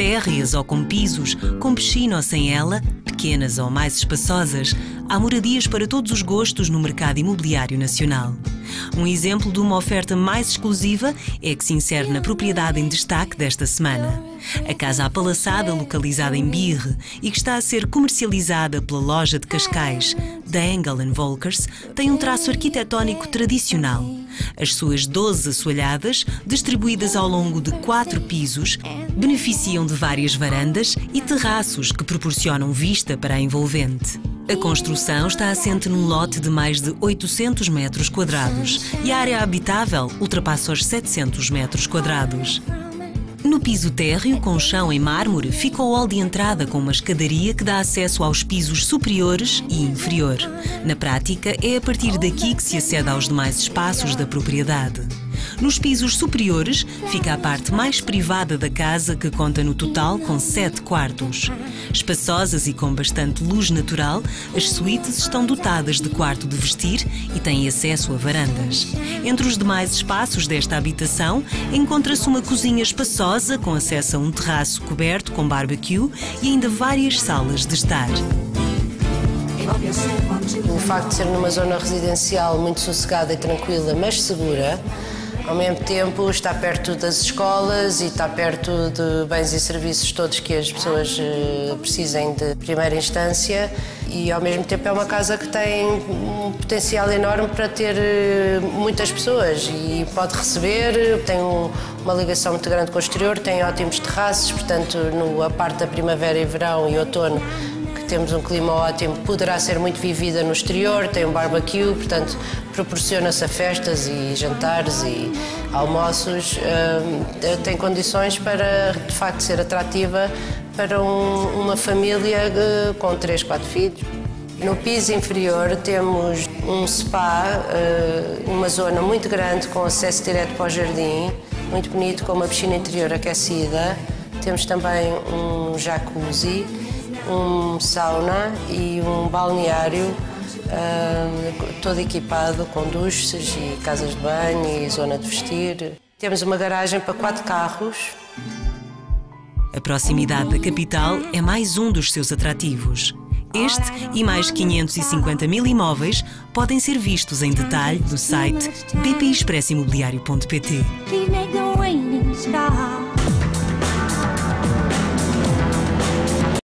térreas ou com pisos, com piscina ou sem ela, pequenas ou mais espaçosas, há moradias para todos os gostos no mercado imobiliário nacional. Um exemplo de uma oferta mais exclusiva é a que se insere na propriedade em destaque desta semana. A Casa Apalaçada, localizada em Birre e que está a ser comercializada pela loja de Cascais, da Engel & Volkers, tem um traço arquitetónico tradicional. As suas 12 assoalhadas, distribuídas ao longo de 4 pisos, beneficiam de várias varandas e terraços que proporcionam vista para a envolvente. A construção está assente num lote de mais de 800 metros quadrados e a área habitável ultrapassa os 700 metros quadrados. No piso térreo, com chão em mármore, fica o hall de entrada com uma escadaria que dá acesso aos pisos superiores e inferior. Na prática, é a partir daqui que se acede aos demais espaços da propriedade. Nos pisos superiores, fica a parte mais privada da casa, que conta no total com 7 quartos. Espaçosas e com bastante luz natural, as suítes estão dotadas de quarto de vestir e têm acesso a varandas. Entre os demais espaços desta habitação, encontra-se uma cozinha espaçosa com acesso a um terraço coberto com barbecue e ainda várias salas de estar. O facto de ser numa zona residencial muito sossegada e tranquila, mas segura, ao mesmo tempo está perto das escolas e está perto de bens e serviços todos que as pessoas precisem de primeira instância, e ao mesmo tempo é uma casa que tem um potencial enorme para ter muitas pessoas e pode receber, tem uma ligação muito grande com o exterior, tem ótimos terraços, portanto, a parte da primavera e verão e outono, temos um clima ótimo, poderá ser muito vivida no exterior, tem um barbecue, portanto, proporciona-se a festas e jantares e almoços, tem condições para, de facto, ser atrativa para uma família com 3, 4 filhos. No piso inferior temos um spa, uma zona muito grande com acesso direto para o jardim, muito bonito, com uma piscina interior aquecida. Temos também um jacuzzi, um sauna e um balneário todo equipado com duches e casas de banho e zona de vestir. Temos uma garagem para 4 carros. A proximidade da capital é mais um dos seus atrativos. Este e mais 550 mil imóveis podem ser vistos em detalhe no site bpexpressoimobiliario.pt.